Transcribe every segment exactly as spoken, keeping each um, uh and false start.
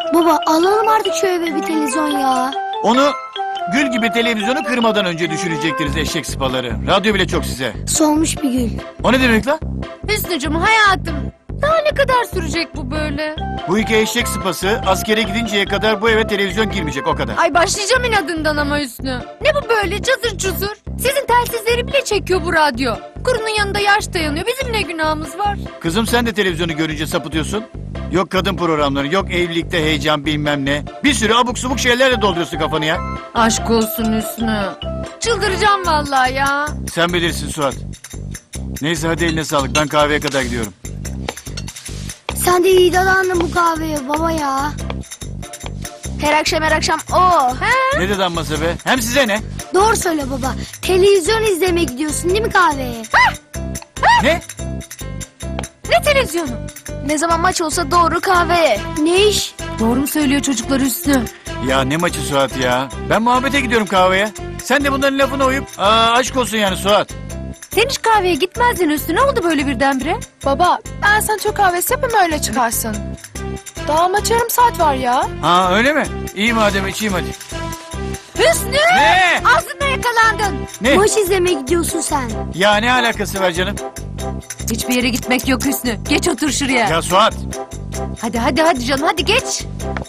Baba alalım artık şu eve bir televizyon ya. Onu gül gibi televizyonu kırmadan önce düşünecektiniz eşek sıpaları. Radyo bile çok size. Solmuş bir gül. O ne demek lan? Hüsnücüm hayatım. Daha ne kadar sürecek bu böyle? Bu iki eşek sıpası askere gidinceye kadar bu eve televizyon girmeyecek, o kadar. Ay başlayacağım inadından ama Hüsnü. Ne bu böyle cazır cuzur? Sizin telsizleri bile çekiyor bu radyo. Kurunun yanında yaş dayanıyor. Bizim ne günahımız var? Kızım sen de televizyonu görünce sapıtıyorsun. Yok kadın programları, yok evlilikte heyecan bilmem ne. Bir sürü abuk subuk şeylerle dolduruyorsun kafanı ya. Aşk olsun Hüsnü. Çıldıracağım vallahi ya. Sen bilirsin Suat. Neyse hadi eline sağlık, ben kahveye kadar gidiyorum. Sen de iyi dalandın bu kahveye baba ya. Her akşam her akşam o. Ne dedi amması be? Hem size ne? Doğru söyle baba. Televizyon izlemeye gidiyorsun değil mi kahveye? Ne? Ne televizyonu? Ne zaman maç olsa doğru kahveye. Ne iş? Doğru mu söylüyor çocuklar Hüsnü? Ya ne maçı Suat ya? Ben muhabbete gidiyorum kahveye. Sen de bunların lafına uyup aa, aşk olsun yani Suat. Sen hiç kahveye gitmezdin Hüsnü. Ne oldu böyle birdenbire? Baba ben sana çok kahvesi yapayım öyle çıkarsın. Daha maç yarım saat var ya. Ha öyle mi? İyi madem içeyim hadi. Hüsnü! Ne? Ağzına yakalandın. Ne? Maç izlemeye gidiyorsun sen. Ya ne alakası var canım? Hiçbir yere gitmek yok Hüsnü. Geç otur şuraya. Ya Suat, Hadi hadi hadi canım hadi geç.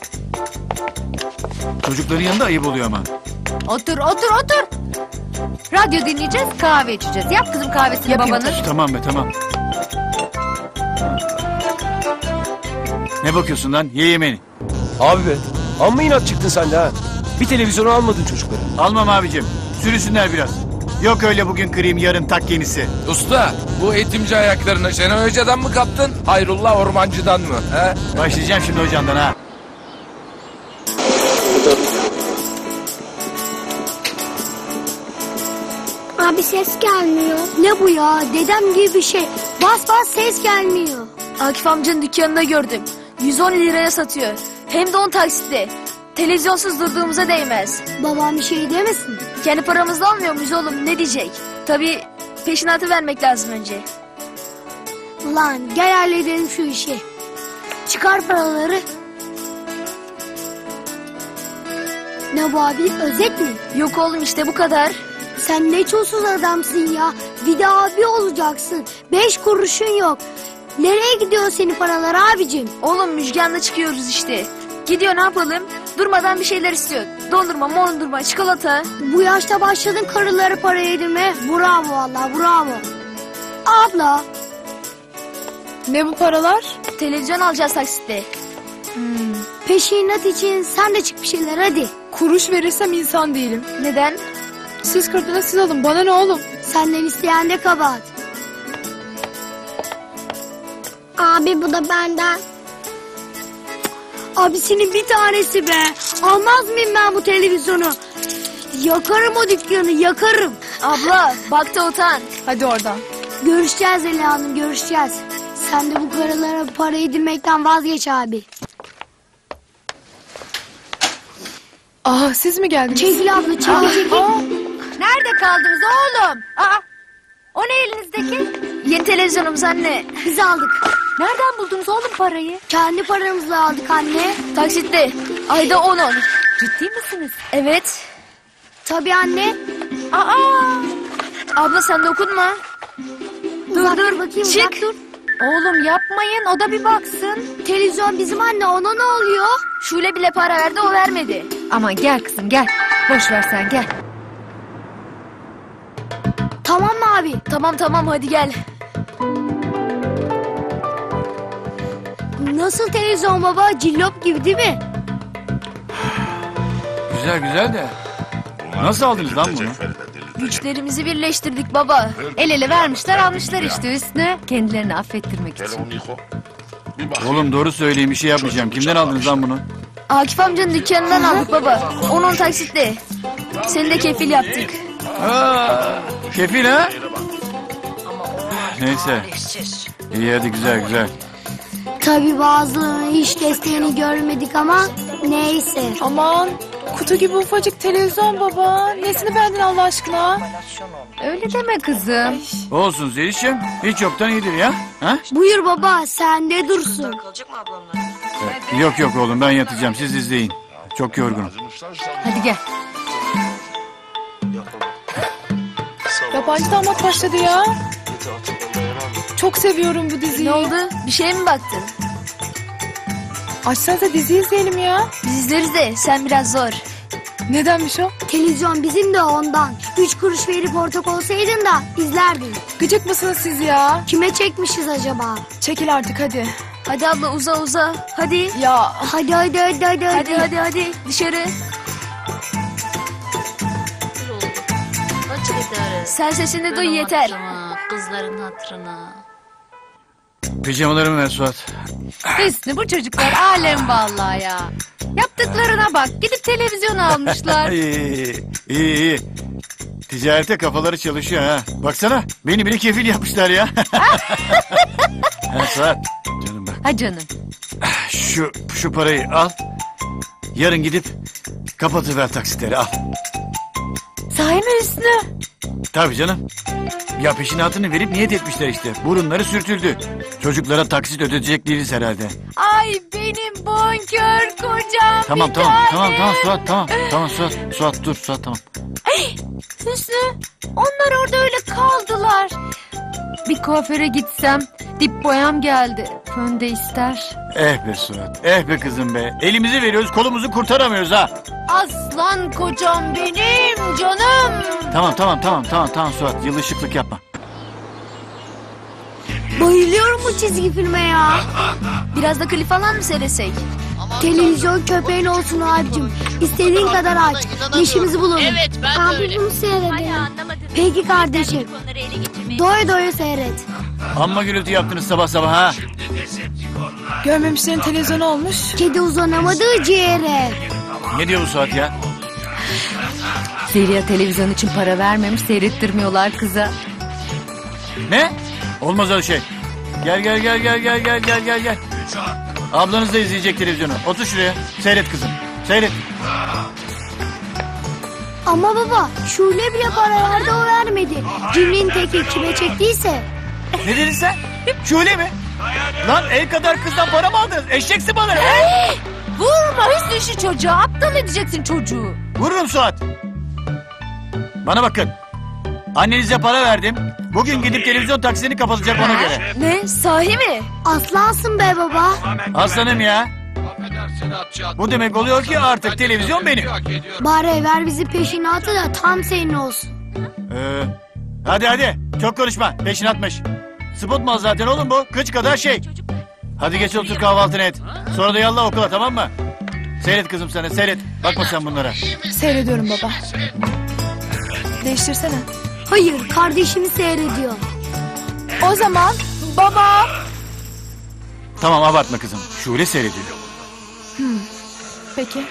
çocukların yanında ayıp oluyor ama. Otur otur otur. Radyo dinleyeceğiz, kahve içeceğiz. Yap kızım kahvesini babanın. Tamam be tamam. Ne bakıyorsun lan? Ye yemeğini. Abi be, amma inat çıktın sen de ha. Bir televizyonu almadın çocuklara. Almam abicim. Sürüsünler biraz. Yok öyle bugün kırayım yarın tak yenisi. Usta, bu eğitimci ayaklarını Şenol Hoca'dan mı kaptın? Hayrullah Ormancı'dan mı? He? Başlayacağım şimdi hocandan ha. Abi ses gelmiyor. Ne bu ya? Dedem gibi bir şey. Bas bas ses gelmiyor. Akif amcanın dükkanında gördüm. yüz on liraya satıyor. Hem de on taksitle. Televizyonsuz durduğumuza değmez. Babam bir şey demesin. Kendi paramızla almıyor muyuz oğlum, ne diyecek? Tabii peşinatı vermek lazım önce. Ulan gel halledelim şu işi. Çıkar paraları. Ne bu abi? Özet mi? Yok oğlum işte bu kadar. Sen ne çulsuz adamsın ya. Bir de abi olacaksın. Beş kuruşun yok. Nereye gidiyor senin paralar abicim? Oğlum Müjgan'la çıkıyoruz işte. Gidiyor ne yapalım? Durmadan bir şeyler istiyor. Dondurma, mondurma, çikolata. Bu yaşta başladın karıları para yedirmeye. Bravo vallahi bravo. Abla. Ne bu paralar? Televizyon alacağız taksitle. Peşinat için sen de çık bir şeyler hadi. Kuruş verirsem insan değilim. Neden? Siz kırdınız siz alın bana ne oğlum? Senden isteyen de kabahat. Abi bu da benden. Abisinin bir tanesi be. Almaz mıyım ben bu televizyonu? Yakarım o dükkanı yakarım. Abla bak da utan. Hadi oradan. Görüşeceğiz Ela Hanım görüşeceğiz. Sen de bu karılara para yedirmekten vazgeç abi. Aa siz mi geldiniz? Çekil abla çekil çekil. Nerede kaldınız oğlum? Aa, o ne elinizdeki? Yeni televizyonumuz anne. Biz aldık. Nereden buldunuz oğlum parayı? Kendi paramızla aldık anne. Taksitle. Ayda on on. Ciddi misiniz? Evet. Tabii anne. Aa, Abla sen dokunma. Uzak dur bakayım Çık. uzak dur. oğlum yapmayın o da bir baksın. Televizyon bizim anne ona ne oluyor? Şule bile para verdi o vermedi. Aman gel kızım gel. Boş ver sen gel. Tamam mı abi? Tamam tamam hadi gel. Nasıl televizyon baba? Cillop gibi değil mi? Güzel güzel de. Nasıl aldınız lan bunu? Güçlerimizi birleştirdik baba. El ele vermişler almışlar işte Hüsnü. Kendilerini affettirmek için. Oğlum doğru söyleyin, bir şey yapmayacağım. Kimden aldınız lan bunu? Akif amcanın dükkanından aldık baba. on on taksitle. Seni de kefil yaptık. Aa, kefil ha? Neyse. İyi hadi güzel güzel. Tabii bazılarının hiç desteğini görmedik ama neyse. Aman Kutu gibi ufacık televizyon baba. Nesini beğendin Allah aşkına? Öyle deme kızım. Olsun Zeliş'im. Hiç yoktan iyidir ya. Ha? Buyur baba sen de dursun. Yok yok oğlum ben yatacağım. Siz izleyin. Çok yorgunum. Hadi gel. Yabancı damat başladı ya. Çok seviyorum bu diziyi. Ne oldu? Bir şeye mi baktın? Açsanıza dizi izleyelim ya. Biz izleriz de sen biraz zor. Nedenmiş o? Televizyon bizim de ondan. Üç kuruş verip ortak olsaydın da izlerdin. Gıcık mısınız siz ya? Kime çekmişiz acaba? Çekil artık hadi. Hadi abla uza uza. Hadi. Ya Hadi hadi hadi hadi. Hadi hadi hadi dışarı. Sen sesini duy yeter. Kızların hatırına. Pijamalarımı ver Suat. Hüsnü bu çocuklar alem vallahi ya. Yaptıklarına bak. Gidip televizyon almışlar. İyi iyi iyi. Ticarete kafaları çalışıyor ha. Baksana beni bile kefil yapmışlar ya. Ha, Suat. Canım bak. Ha canım. Şu, şu parayı al. Yarın gidip kapatıver taksitleri al. Sahi mi Hüsnü? Tabii canım. Ya peşinatını verip niyet etmişler işte. Burunları sürtüldü. Çocuklara taksit ödetecek değiliz herhalde. Ay benim bonkör kocam Tamam bir tamam tane. tamam tamam Suat tamam. Tamam Suat Suat dur Suat tamam. Hüsnü onlar orada öyle kaldılar. Bir kuaföre gitsem dip boyam geldi. Fön de ister. Eh be Suat eh be kızım be. Elimizi veriyoruz kolumuzu kurtaramıyoruz ha. Aslan kocam benim canım. Tamam tamam tamam tamam tamam Suat yılışıklık yapma. Bayılıyorum bu çizgi filme ya. Biraz da klip falan mı seyretsek? Televizyon köpeğin olsun abicim. İstediğin kadar aç. İşimizi bulalım. Evet, ben de Abi öyle. bunu seyredelim. Peki kardeşim. Doya doya seyret. Amma gürültü yaptınız sabah sabah ha. görmemişlerin televizyonu olmuş. Kedi uzanamadığı ciğere. Ne diyor bu Suat ya? Zeliha televizyon için para vermemiş seyrettirmiyorlar kıza. Ne? Olmaz öyle şey. Gel gel gel gel gel gel gel gel gel. Ablanız da izleyecek televizyonu. Otur şuraya. Seyret kızım. Seyret. Ama baba Şule bile para verdi o vermedi. Cimrinin teki kime çektiyse. Ne dedin sen? Şöyle mi? Lan el kadar kızdan para mı aldınız? Eşeksin bana. He? Vurma Hüsnü şu çocuğa. Aptal edeceksin çocuğu. Vururum Suat. Bana bakın. Annenize para verdim. Bugün gidip televizyon taksini kapatacak ona göre. Ne? Sahi mi? Aslansın be baba. Aslanım ya. Bu demek oluyor ki artık televizyon benim. Bari ver bizi peşinatı da tam senin olsun. Ee, hadi hadi. Çok konuşma. Peşinatmış. Spot mal zaten oğlum bu. Kıç kadar şey. Hadi geç otur kahvaltını et. Sonra da yallah okula tamam mı? Seyret kızım sana seyret. Bakma sen bunlara. Seyrediyorum baba. Değiştirsene. Hayır kardeşimi seyrediyor. O zaman baba. Tamam abartma kızım. Şule seyrediyor. Peki.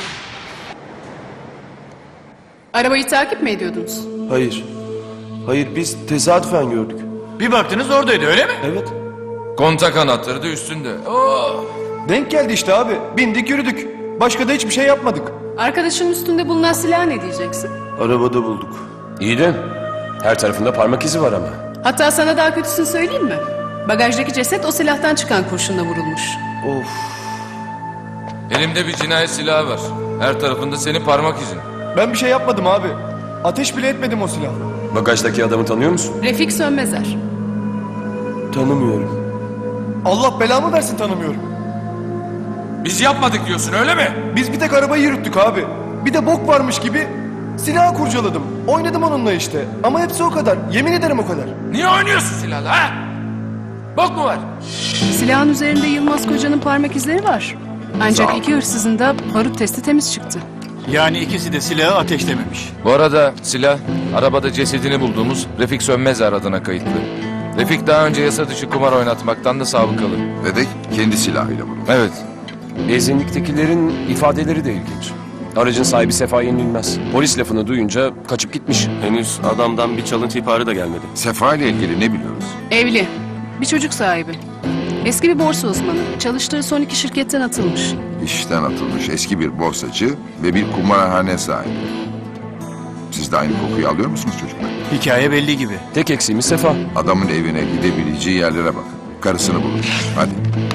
Arabayı takip mi ediyordunuz? Hayır. Hayır biz tesadüfen gördük. Bir baktınız oradaydı öyle mi? Evet. Kontak anahtarı da üstünde. Oo. Denk geldi işte abi. Bindik yürüdük. Başka da hiçbir şey yapmadık. Arkadaşının üstünde bulunan silah ne diyeceksin? Arabada bulduk. İyi de her tarafında parmak izi var ama. Hatta sana daha kötüsünü söyleyeyim mi? Bagajdaki ceset o silahtan çıkan kurşunla vurulmuş. Of. Elimde bir cinayet silahı var. Her tarafında senin parmak izin. Ben bir şey yapmadım abi. Ateş bile etmedim o silahla. Bagajdaki adamı tanıyor musun? Refik Sönmezer. Tanımıyorum. Allah belamı versin tanımıyorum. Biz yapmadık diyorsun öyle mi? Biz bir tek arabayı yürüttük abi. Bir de bok varmış gibi silahı kurcaladım. Oynadım onunla işte. Ama hepsi o kadar. Yemin ederim o kadar. Niye oynuyorsun silahla ha? Bok mu var? Silahın üzerinde Yılmaz Koca'nın parmak izleri var. Ancak iki hırsızın da barut testi temiz çıktı. Yani ikisi de silahı ateşlememiş. Bu arada silah arabada cesedini bulduğumuz Refik Sönmezer adına kayıtlı. Refik daha önce yasa dışı kumar oynatmaktan da sabıkalı. Ve de kendi silahıyla vurmuş. Evet. Benzinliktekilerin ifadeleri de ilginç. Aracın sahibi Sefa yenilmez. Polis lafını duyunca kaçıp gitmiş. Henüz adamdan bir çalıntı ihbarı da gelmedi. Sefa ile ilgili ne biliyoruz? Evli. Bir çocuk sahibi. Eski bir borsa uzmanı. Çalıştığı son iki şirketten atılmış. İşten atılmış eski bir borsacı ve bir kumarhane sahibi. Siz de aynı kokuyu alıyor musunuz çocuklar? Hikaye belli gibi. Tek eksiğimiz Sefa. Adamın evine gidebileceği yerlere bakın. Karısını bulun. Hadi.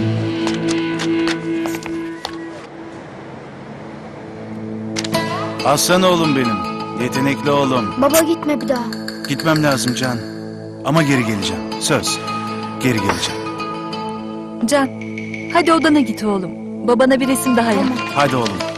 Aslan oğlum benim. Yetenekli oğlum. Baba gitme bir daha. Gitmem lazım Can. Ama geri geleceğim. Söz. Geri geleceğim. Can, hadi odana git oğlum. Babana bir resim daha yap. Hadi oğlum.